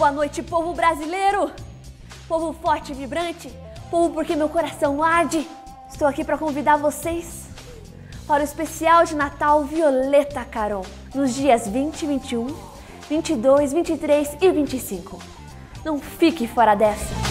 Boa noite, povo brasileiro! Povo forte e vibrante, povo porque meu coração arde. Estou aqui para convidar vocês para o especial de Natal Violeta Carol, nos dias 20, 21, 22, 23 e 25. Não fique fora dessa!